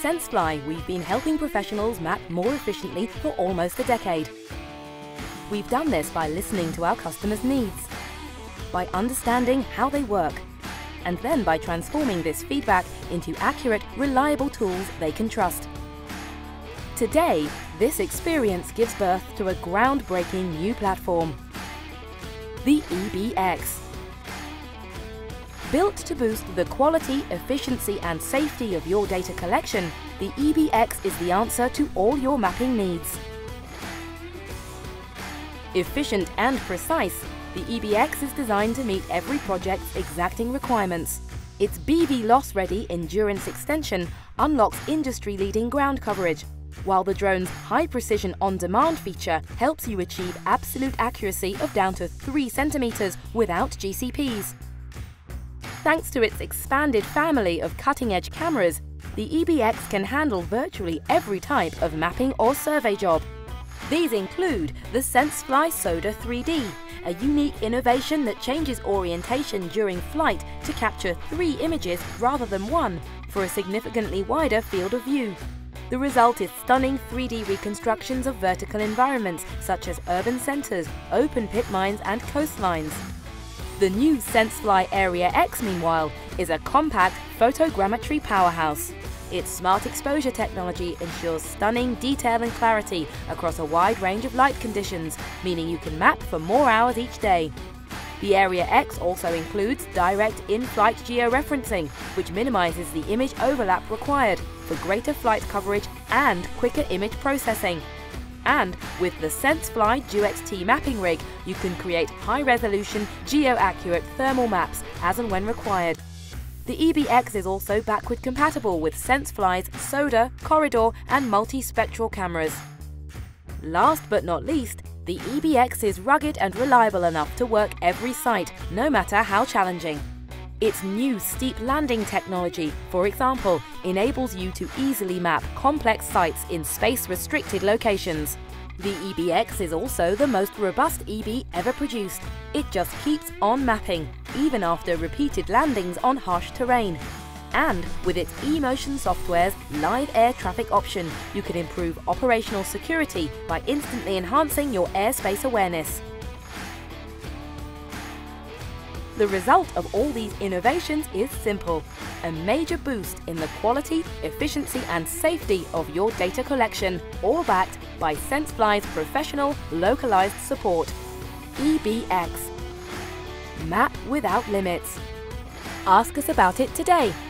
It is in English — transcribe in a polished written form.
senseFly, we've been helping professionals map more efficiently for almost a decade. We've done this by listening to our customers' needs, by understanding how they work, and then by transforming this feedback into accurate, reliable tools they can trust. Today, this experience gives birth to a groundbreaking new platform, the eBee. Built to boost the quality, efficiency and safety of your data collection, the eBee is the answer to all your mapping needs. Efficient and precise, the eBee is designed to meet every project's exacting requirements. Its BB loss-ready endurance extension unlocks industry-leading ground coverage, while the drone's high-precision on-demand feature helps you achieve absolute accuracy of down to 3 centimeters without GCPs. Thanks to its expanded family of cutting-edge cameras, the eBee can handle virtually every type of mapping or survey job. These include the senseFly Soda 3D, a unique innovation that changes orientation during flight to capture 3 images rather than 1 for a significantly wider field of view. The result is stunning 3D reconstructions of vertical environments such as urban centres, open pit mines and coastlines. The new senseFly Area X, meanwhile, is a compact photogrammetry powerhouse. Its smart exposure technology ensures stunning detail and clarity across a wide range of light conditions, meaning you can map for more hours each day. The Area X also includes direct in-flight georeferencing, which minimizes the image overlap required for greater flight coverage and quicker image processing. And with the senseFly DuXT mapping rig, you can create high-resolution, geo-accurate thermal maps as and when required. The eBee is also backward compatible with senseFly's Soda, Corridor and multispectral cameras. Last but not least, the eBee is rugged and reliable enough to work every site, no matter how challenging. Its new steep landing technology, for example, enables you to easily map complex sites in space-restricted locations. The eBee is also the most robust eBee ever produced. It just keeps on mapping, even after repeated landings on harsh terrain. And with its eMotion software's live air traffic option, you can improve operational security by instantly enhancing your airspace awareness. The result of all these innovations is simple: a major boost in the quality, efficiency and safety of your data collection, all backed by senseFly's professional, localized support. eBee. Map without limits. Ask us about it today.